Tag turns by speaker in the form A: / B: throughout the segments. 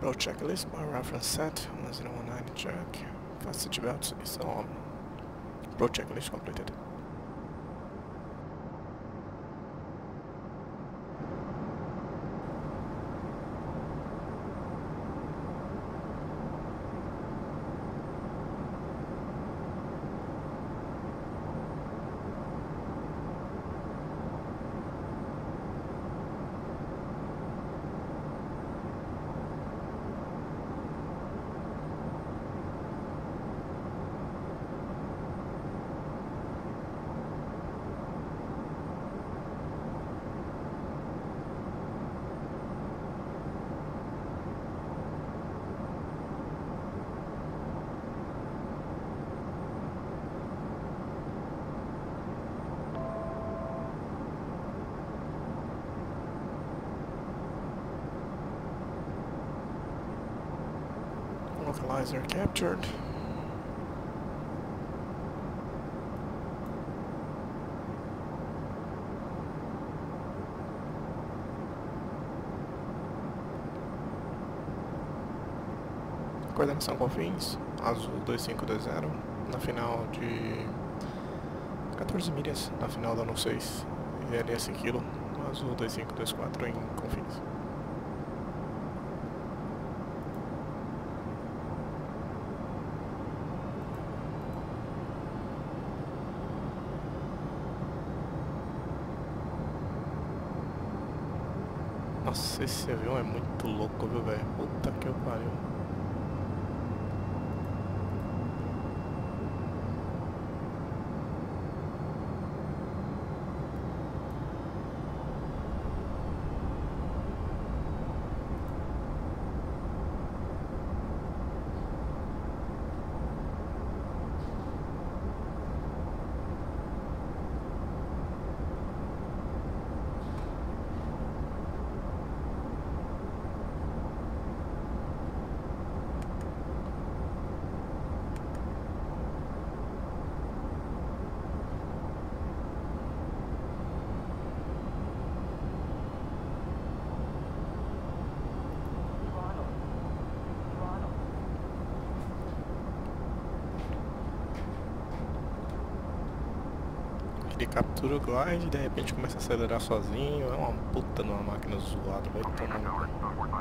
A: Road checklist by reference set 1019 check. Fasten seatbelts is on. Road checklist completed. Localizer captured. Coordenação Confins, azul 2520, na final de 14 milhas, na final da ano 6, ILS Kilo, azul 2524 em Confins. Nossa, esse avião é muito louco, viu, velho? Puta que pariu. Ele captura o glide e de repente começa a acelerar sozinho. É uma puta numa máquina zoada, vai tomar no cu.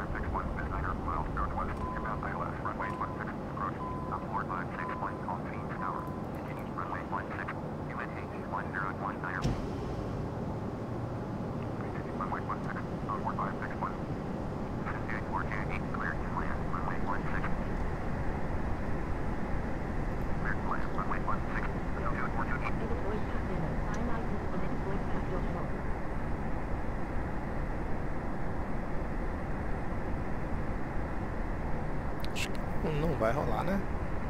A: Acho que não vai rolar, né?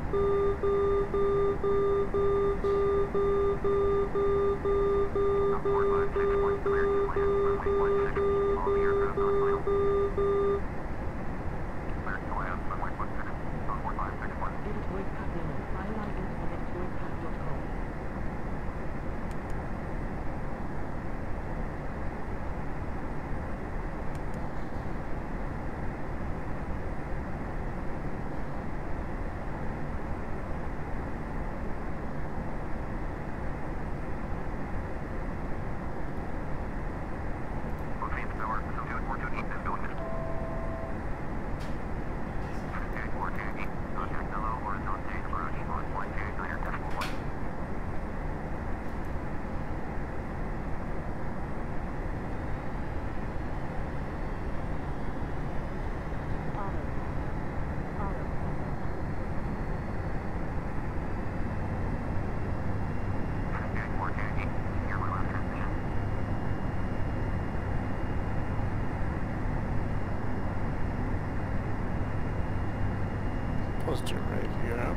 A: Positive right here up.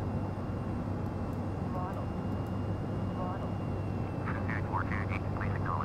B: Placing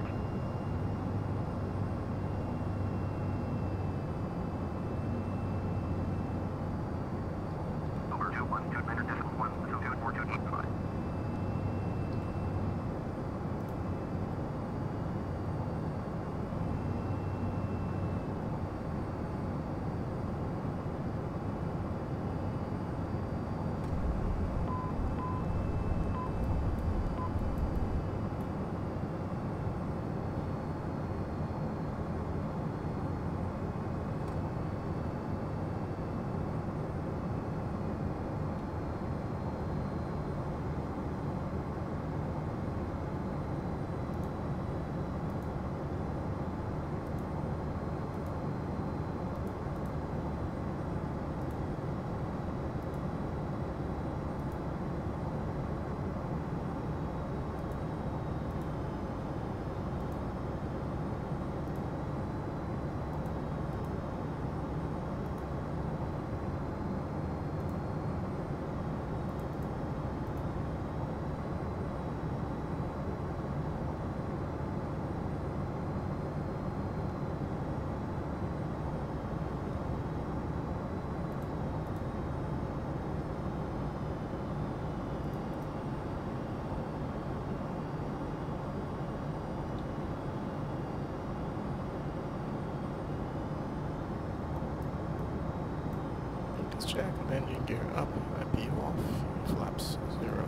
A: check, landing gear up, IPU off, flaps 0.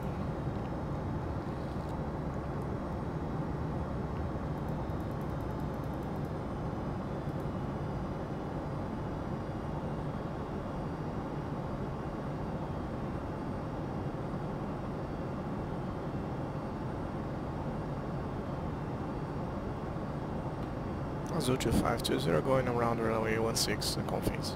A: Azul 2520 going around runway 16 Confins.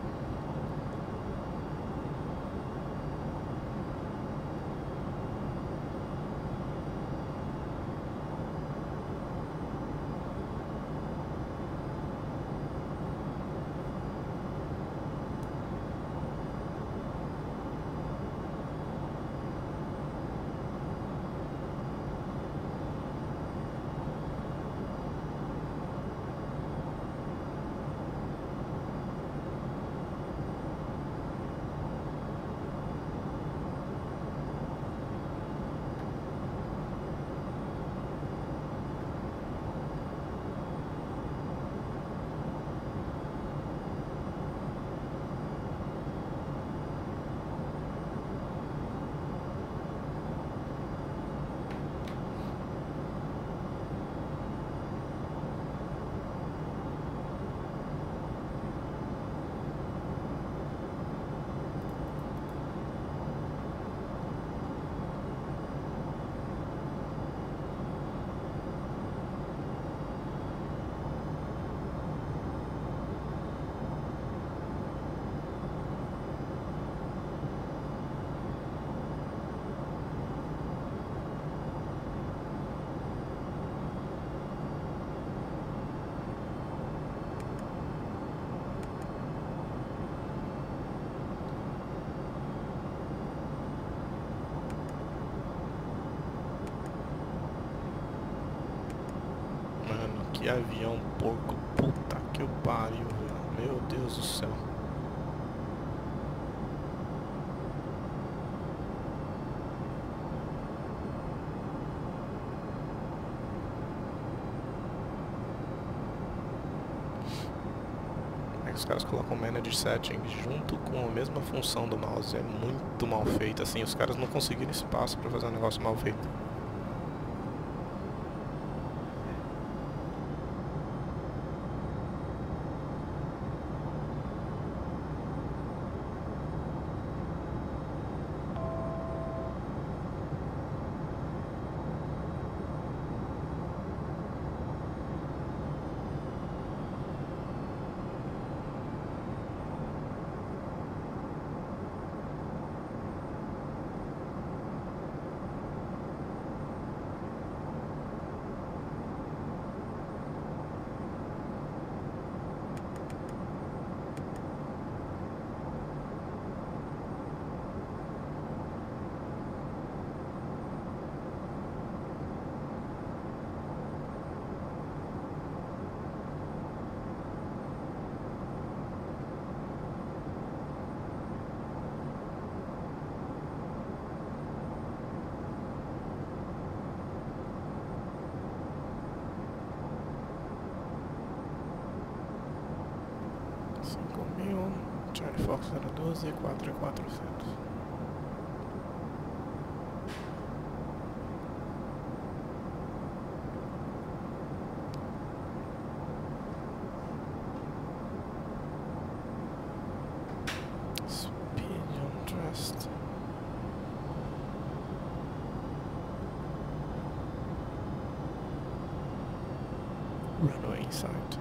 A: Que avião porco, puta que o pariu, velho. Meu Deus do céu. Como é que os caras colocam o Manage Setting junto com a mesma função do mouse? É muito mal feito, assim, os caras não conseguiram espaço pra fazer um negócio mal feito. Charlie Fox 012 e 4400. Speed on trust. Runway inside.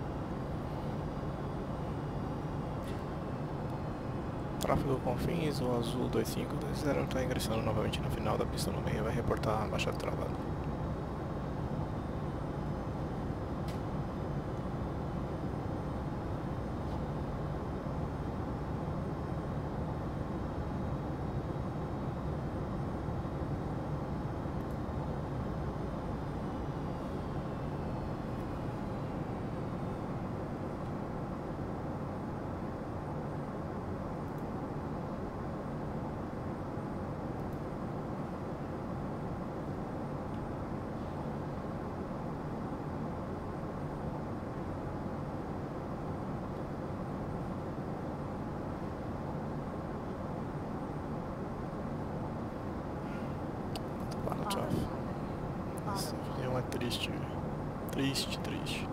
A: Tráfego Confins, o Azul 2520 está ingressando novamente na final da pista no meio e vai reportar a baixa travada. triste. Triste, triste.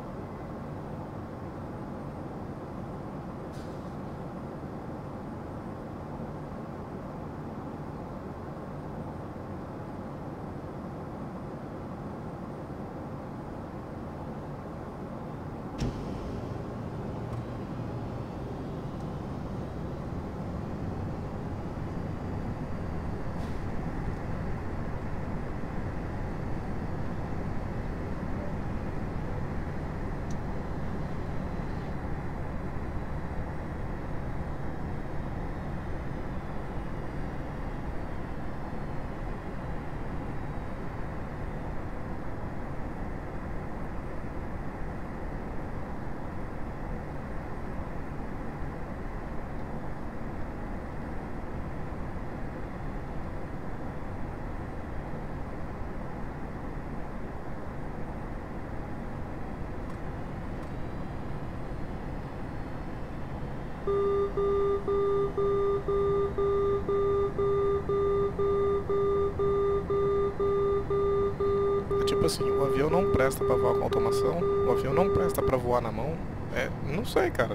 A: Tipo assim, o avião não presta pra voar com automação, o avião não presta pra voar na mão. Não sei, cara.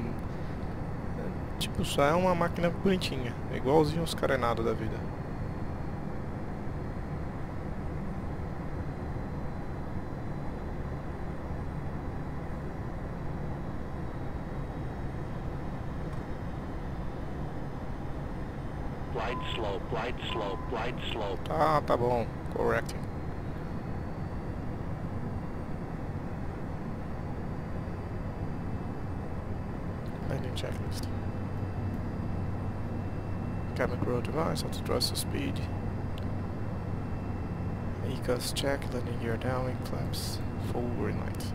A: Tipo, só é uma máquina bonitinha, igualzinho os carenados da vida.
B: Glide slow.
A: Tá bom, correcting. Landing checklist. Cabin crew device, how to trust the speed. ECAS check, landing gear downwind flaps, full green light.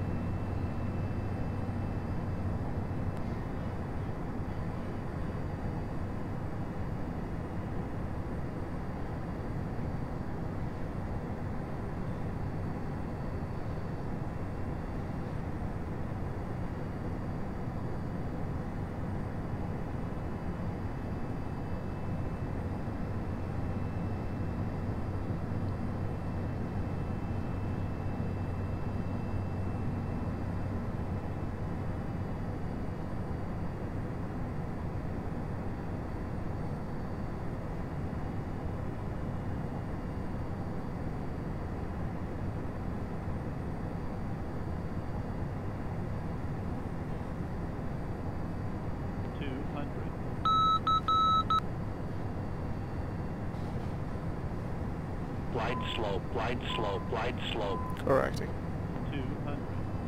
B: Glide slow.
A: Correcting.
C: 200.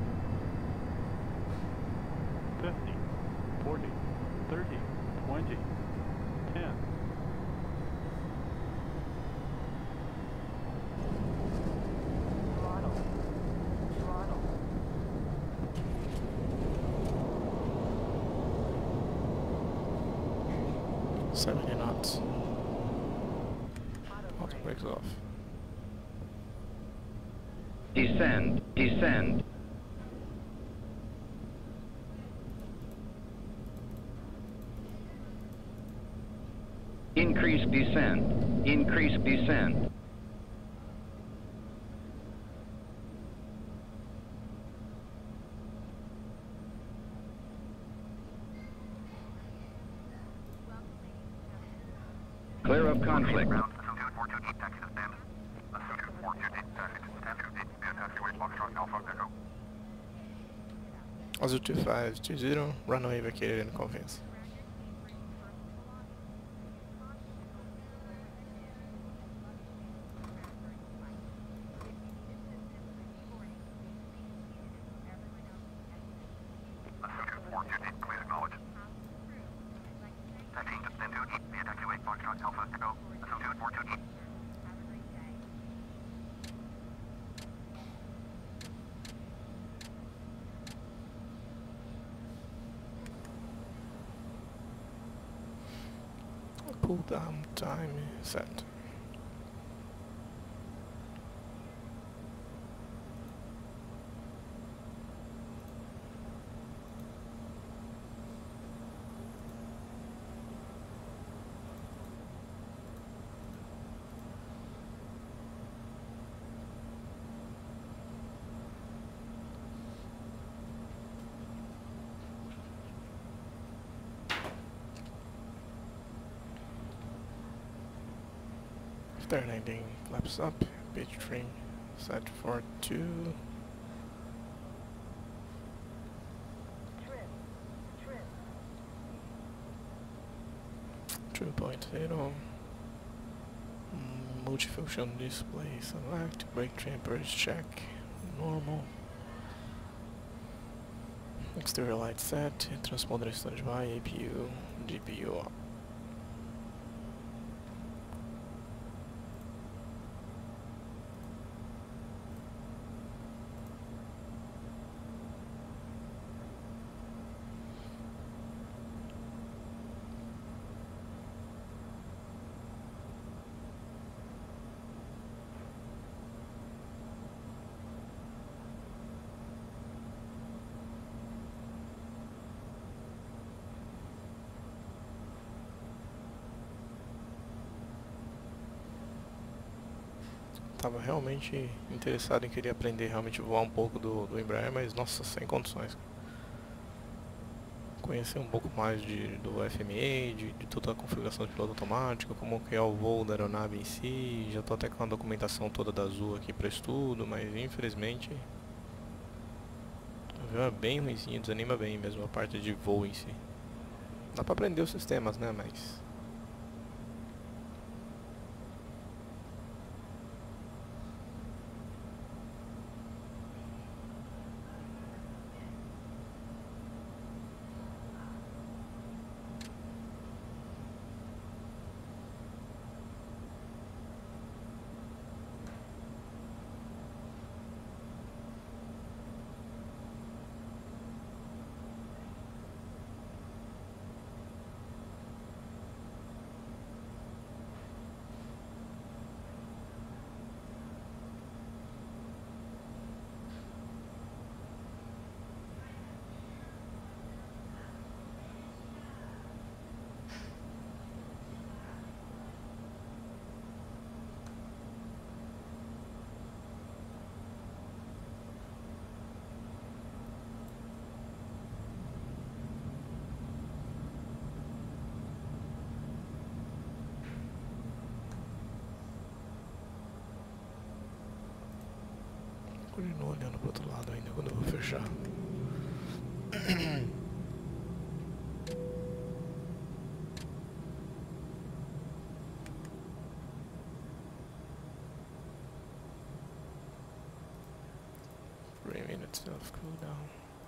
C: 50, 40, 30, 20, 10.
D: Throttle.
A: 70 knots. Auto brakes off.
B: Descend. Increase descend. Clear of conflict.
A: Azul 2520, runway vacated in conveyance. Pull down time set. After landing, flaps up, pitch trim set for 2.
D: Trim.
A: 2.0. Multifunction display select, brake temperature check, normal. Exterior light set, transponder standby, APU, GPU off. Tava realmente interessado em querer aprender realmente voar um pouco do Embraer, mas nossa, sem condições. Conhecer um pouco mais do FMA, de toda a configuração de piloto automático, como que é o voo da aeronave em si. Já tô até com a documentação toda da Azul aqui para estudo, mas infelizmente o avião é bem ruimzinho, desanima bem mesmo a parte de voo em si. Dá pra aprender os sistemas, né, mas... Continuo olhando pro outro lado ainda quando eu vou fechar. 3 minutes of cooldown.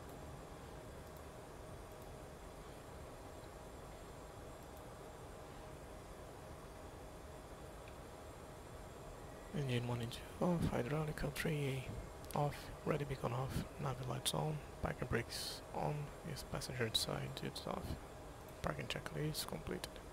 A: Engine 1 and 2 off, hydraulic 3A off, ready beacon off, navi lights on, parking brakes on, is passenger side it's off. Parking checklist completed.